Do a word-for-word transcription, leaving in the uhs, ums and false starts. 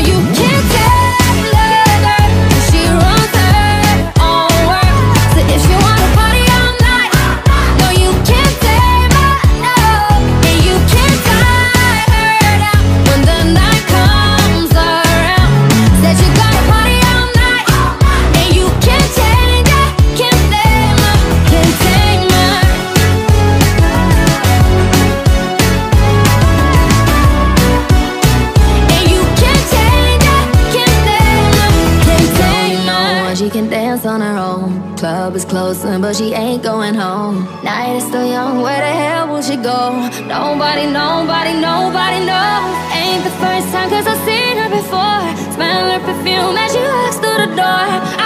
She can dance on her own. Club is closing, but she ain't going home. Night is still young, where the hell will she go? Nobody, nobody, nobody knows. Ain't the first time, cause I've seen her before. Smell her perfume as she walks through the door.